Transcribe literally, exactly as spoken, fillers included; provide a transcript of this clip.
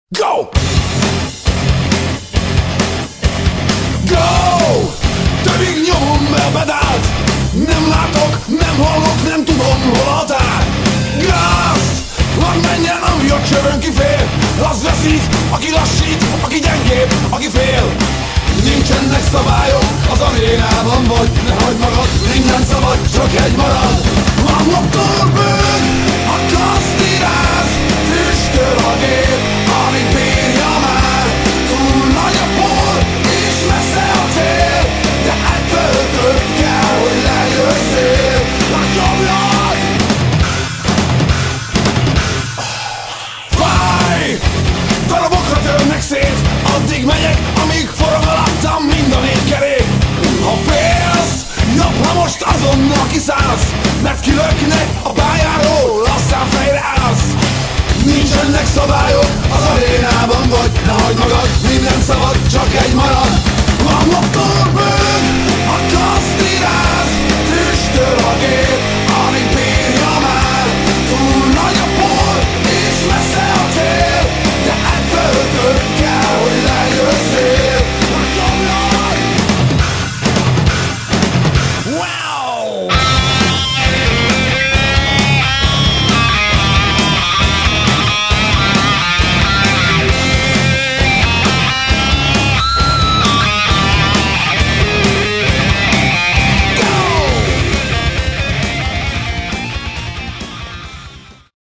Go! Go! Többig nyomom bebedált. Nem látok, nem hallok, nem tudom, hol a határ. Gáz! Hadd menjen, ami a csövön kifér. Az veszik, aki lassít, aki gyengébb, aki fél. Nincsenek szabályok, az arénában vagy. Ne hagyd magad, minden szabad, csak egy marad. A motor bőg, a kasztiráz. Füstöl a gép, amit bírja már. Túl nagy a por, és messze a cél. De ettől több kell, hogy lejösszél. Na nyomjad! Fáj! Darabokra törnek szét. Addig megyek, amíg forog alattam mind a négy kerék. Ha félsz, jobb, ha most azonnal kiszállsz. Mert kilöknek a pályáról, aztán fejre állsz. Nincsenek szabályok, az a